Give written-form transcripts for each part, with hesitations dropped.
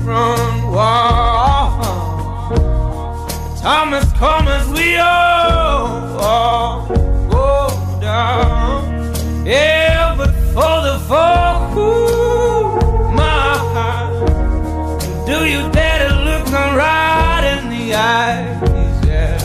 front wall. Thomas, come as we all go down. Yeah, but for the folk who mind, do you dare to look them right in the eyes? Yeah.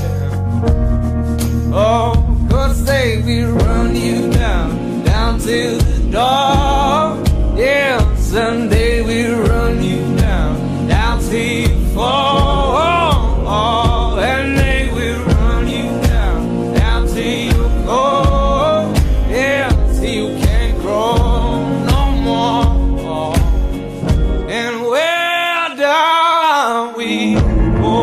Oh, 'cause say we run you down to the door. Yeah, someday we run you down till you fall. And they will run you down till you go. Yeah, till you can't grow no more. And where down we go.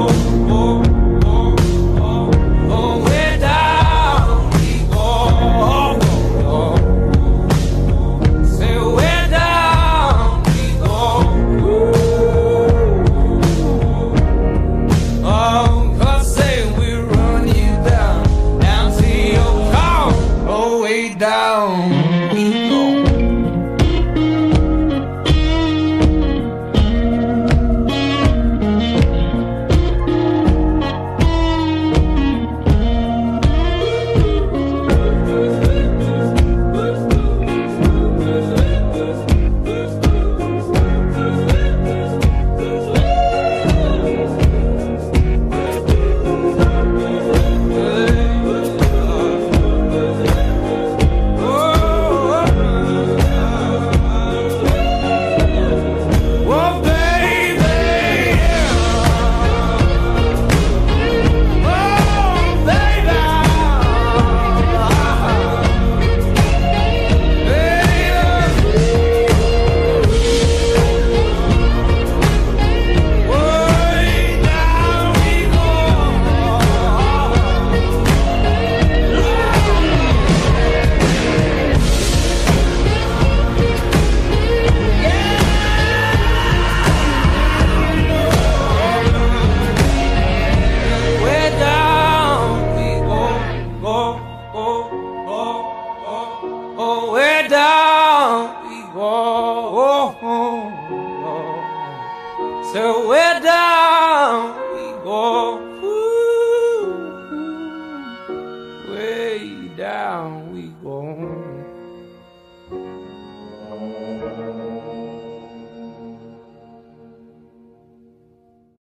Way down we go. So way down we go. Way down we go.